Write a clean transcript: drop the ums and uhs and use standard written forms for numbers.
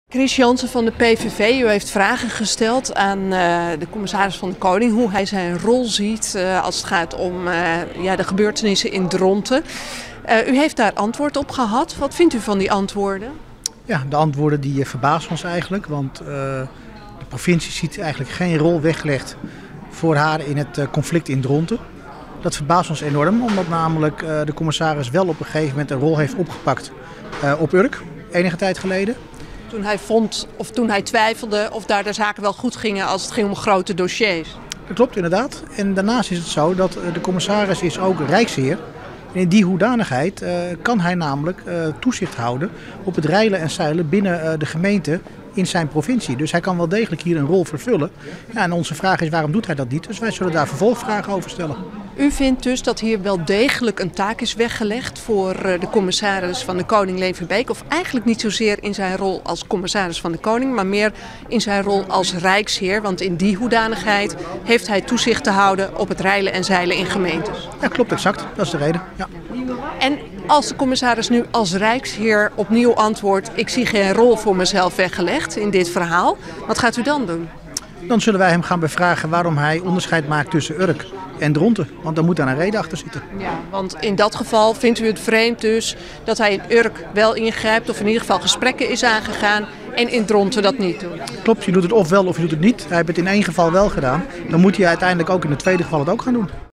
Chris Jansen van de PVV, u heeft vragen gesteld aan de commissaris van de Koning hoe hij zijn rol ziet als het gaat om de gebeurtenissen in Dronten. U heeft daar antwoord op gehad. Wat vindt u van die antwoorden? Ja, de antwoorden die verbazen ons eigenlijk, want de provincie ziet eigenlijk geen rol weggelegd voor haar in het conflict in Dronten. Dat verbaast ons enorm, omdat namelijk de commissaris wel op een gegeven moment een rol heeft opgepakt op Urk, enige tijd geleden. Toen hij vond of toen hij twijfelde of daar de zaken wel goed gingen als het ging om grote dossiers. Dat klopt inderdaad. En daarnaast is het zo dat de commissaris is ook rijksheer. En in die hoedanigheid kan hij namelijk toezicht houden op het reilen en zeilen binnen de gemeente in zijn provincie. Dus hij kan wel degelijk hier een rol vervullen. Ja, en onze vraag is waarom doet hij dat niet? Dus wij zullen daar vervolgvragen over stellen. U vindt dus dat hier wel degelijk een taak is weggelegd voor de commissaris van de Koning Leverbeek. Of eigenlijk niet zozeer in zijn rol als commissaris van de Koning, maar meer in zijn rol als rijksheer. Want in die hoedanigheid heeft hij toezicht te houden op het reilen en zeilen in gemeentes. Ja, klopt exact. Dat is de reden. Ja. En als de commissaris nu als rijksheer opnieuw antwoordt, ik zie geen rol voor mezelf weggelegd in dit verhaal, wat gaat u dan doen? Dan zullen wij hem gaan bevragen waarom hij onderscheid maakt tussen Urk en Dronten. Want daar moet daar een reden achter zitten. Ja, want in dat geval vindt u het vreemd dus dat hij in Urk wel ingrijpt of in ieder geval gesprekken is aangegaan en in Dronten dat niet doet. Klopt, je doet het of wel of je doet het niet. Hij heeft het in één geval wel gedaan. Dan moet hij uiteindelijk ook in het tweede geval het ook gaan doen.